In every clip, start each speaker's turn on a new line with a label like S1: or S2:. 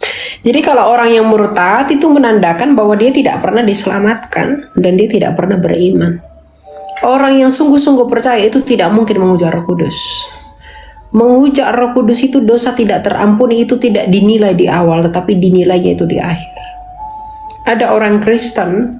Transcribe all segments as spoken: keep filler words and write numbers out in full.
S1: Jadi kalau orang yang murtad itu menandakan bahwa dia tidak pernah diselamatkan dan dia tidak pernah beriman. Orang yang sungguh-sungguh percaya itu tidak mungkin menghujat Roh Kudus. Menghujat Roh Kudus itu dosa tidak terampuni, itu tidak dinilai di awal tetapi dinilainya itu di akhir. Ada orang Kristen,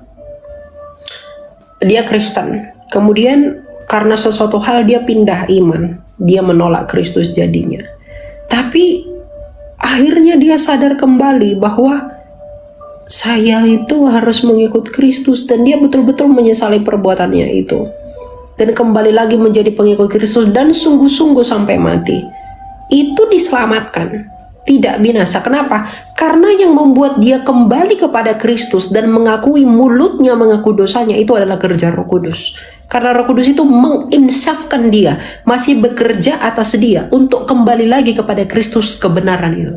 S1: dia Kristen, kemudian karena sesuatu hal dia pindah iman, dia menolak Kristus jadinya. Tapi akhirnya dia sadar kembali bahwa saya itu harus mengikut Kristus, dan dia betul-betul menyesali perbuatannya itu. Dan kembali lagi menjadi pengikut Kristus dan sungguh-sungguh sampai mati. Itu diselamatkan, tidak binasa. Kenapa? Karena yang membuat dia kembali kepada Kristus dan mengakui mulutnya mengaku dosanya itu adalah kerja Roh Kudus. Karena Roh Kudus itu menginsafkan dia, masih bekerja atas dia untuk kembali lagi kepada Kristus kebenaran itu.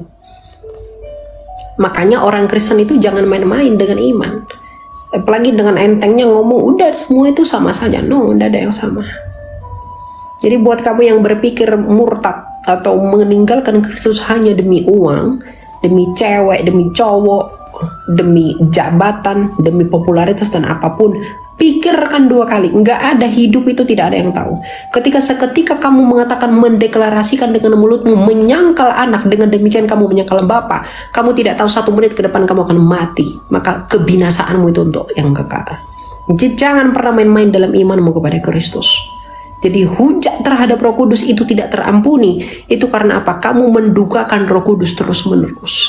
S1: Makanya orang Kristen itu jangan main-main dengan iman. Apalagi dengan entengnya ngomong, udah semua itu sama saja. No, tidak ada yang sama. Jadi buat kamu yang berpikir murtad atau meninggalkan Kristus hanya demi uang, demi cewek, demi cowok, demi jabatan, demi popularitas dan apapun, pikirkan dua kali. Nggak ada, hidup itu tidak ada yang tahu. Ketika seketika kamu mengatakan, mendeklarasikan dengan mulutmu, menyangkal anak, dengan demikian kamu menyangkal Bapa, kamu tidak tahu satu menit ke depan kamu akan mati. Maka kebinasaanmu itu untuk yang kekal. Jadi jangan pernah main-main dalam imanmu kepada Kristus. Jadi hujat terhadap Roh Kudus itu tidak terampuni. Itu karena apa? Kamu mendukakan Roh Kudus terus-menerus.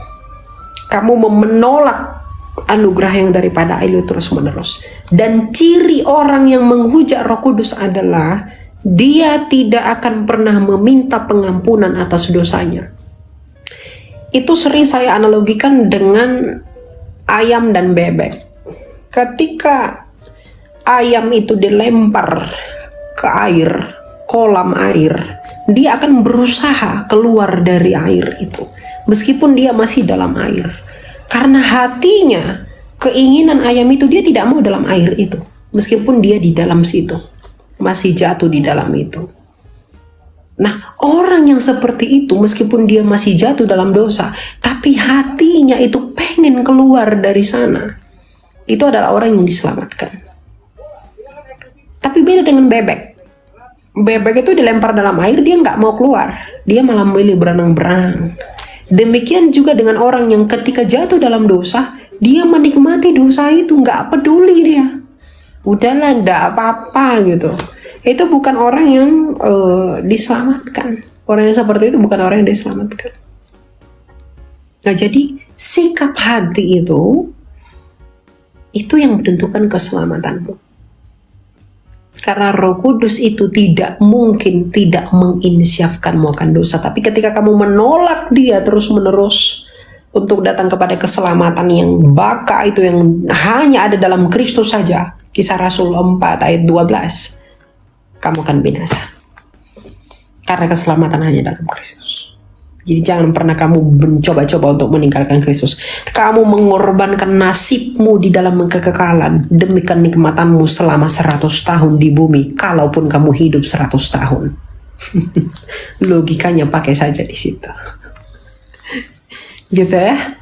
S1: Kamu menolak anugerah yang daripada Allah terus-menerus. Dan ciri orang yang menghujat Roh Kudus adalah dia tidak akan pernah meminta pengampunan atas dosanya. Itu sering saya analogikan dengan ayam dan bebek. Ketika ayam itu dilempar ke air, kolam air, dia akan berusaha keluar dari air itu meskipun dia masih dalam air. Karena hatinya, keinginan ayam itu, dia tidak mau dalam air itu meskipun dia di dalam situ, masih jatuh di dalam itu. Nah, orang yang seperti itu meskipun dia masih jatuh dalam dosa, tapi hatinya itu pengen keluar dari sana, itu adalah orang yang diselamatkan. Tapi beda dengan bebek. Bebek itu dilempar dalam air, dia nggak mau keluar, dia malah memilih berenang-berenang. Demikian juga dengan orang yang ketika jatuh dalam dosa, dia menikmati dosa itu, nggak peduli dia. Udahlah, nggak apa-apa gitu. Itu bukan orang yang uh, diselamatkan. Orang yang seperti itu bukan orang yang diselamatkan. Nah, jadi sikap hati itu, itu yang menentukan keselamatanmu. Karena Roh Kudus itu tidak mungkin tidak menginsyafkanmu akan dosa. Tapi ketika kamu menolak dia terus-menerus untuk datang kepada keselamatan yang baka itu, yang hanya ada dalam Kristus saja, Kisah Rasul empat ayat dua belas, kamu akan binasa. Karena keselamatan hanya dalam Kristus. Jadi jangan pernah kamu mencoba-coba untuk meninggalkan Kristus. Kamu mengorbankan nasibmu di dalam kekekalan demi kenikmatanmu selama seratus tahun di bumi, kalaupun kamu hidup seratus tahun. Logikanya pakai saja di situ. Gitu ya.